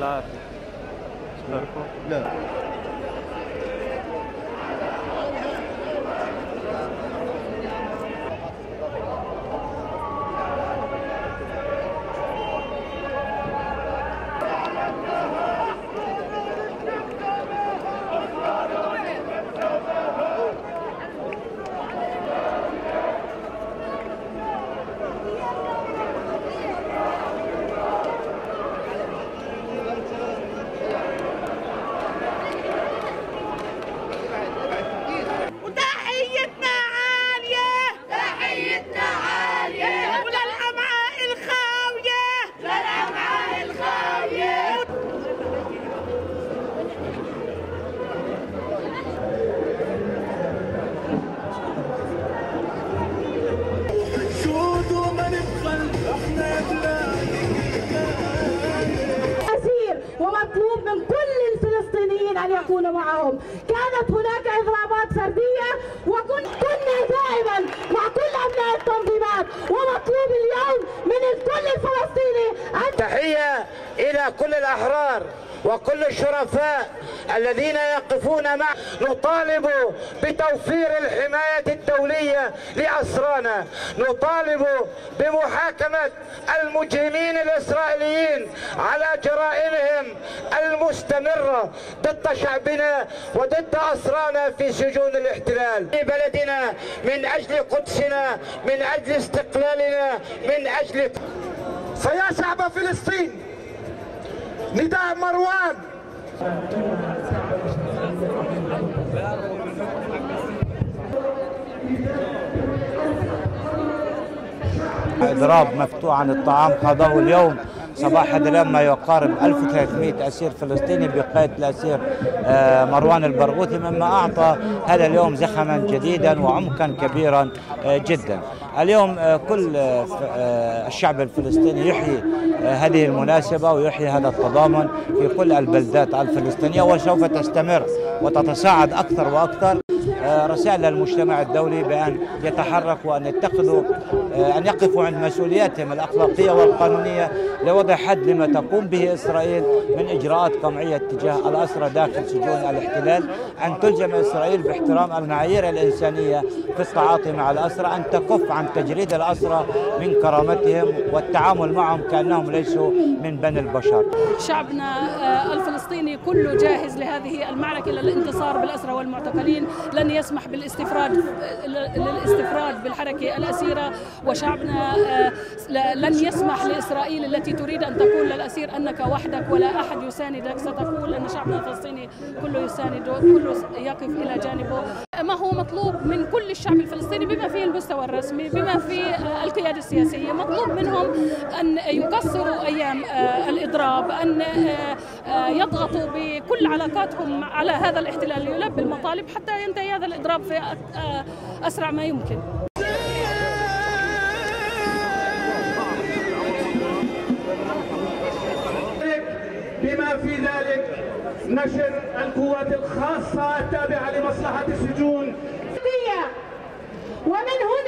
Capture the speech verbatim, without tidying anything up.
ساعات اشتركوا؟ لا. ومطلوب من كل الفلسطينيين أن يكونوا معهم. كانت هناك إضرابات فردية وكنا دائما مع كل أبناء التنظيمات، ومطلوب اليوم من الكل الفلسطيني أن تحية إلى كل الأحرار وكل الشرفاء الذين يقفون معنا. نطالب بتوفير الحماية الدولية لأسرانا، نطالب بمحاكمة المجرمين الإسرائيليين على جرائمهم المستمرة ضد شعبنا وضد أسرانا في سجون الاحتلال. في بلدنا من أجل قدسنا، من أجل استقلالنا، من أجل. فيا شعب فلسطين، نداء مروان. إضراب مفتوح عن الطعام قضاه اليوم صباح هذا اليوم ما يقارب ألف وثلاثمئة أسير فلسطيني بقيادة الأسير مروان البرغوثي، مما أعطى هذا اليوم زخما جديدا وعمقا كبيرا جدا. اليوم كل الشعب الفلسطيني يحيي هذه المناسبة ويحيي هذا التضامن في كل البلدات الفلسطينية، وسوف تستمر وتتصاعد أكثر وأكثر. رسائل للمجتمع الدولي بأن يتحركوا وأن يتخذوا أن يقفوا عند مسؤولياتهم الأخلاقية والقانونية لوضع حد لما تقوم به إسرائيل من إجراءات قمعية تجاه الأسرى داخل سجون الاحتلال، أن تلزم إسرائيل باحترام المعايير الإنسانية في التعاطي مع الأسرى، أن تكف عن تجريد الأسرى من كرامتهم والتعامل معهم كأنهم ليسوا من بني البشر. شعبنا الفلسطيني كله جاهز لهذه المعركة للانتصار بالأسرى والمعتقلين، لن يسمح بالاستفراد للاستفراد بالحركة الأسيرة، وشعبنا لن يسمح لإسرائيل التي تريد أن تقول للأسير أنك وحدك ولا أحد يساندك، ستقول أن شعبنا الفلسطيني كله يسانده، كله يقف إلى جانبه. ما هو مطلوب من كل الشعب الفلسطيني بما فيه المستوى الرسمي بما فيه القيادة السياسية، مطلوب منهم أن يقصروا أيام الإضراب، أن يضغطوا بكل علاقاتهم على هذا الاحتلال ليلبي المطالب حتى ينتهي هذا الإضراب في أسرع ما يمكن. بما في ذلك نشر القوات الخاصة التابعة لمصلحة السجون. ومن هنا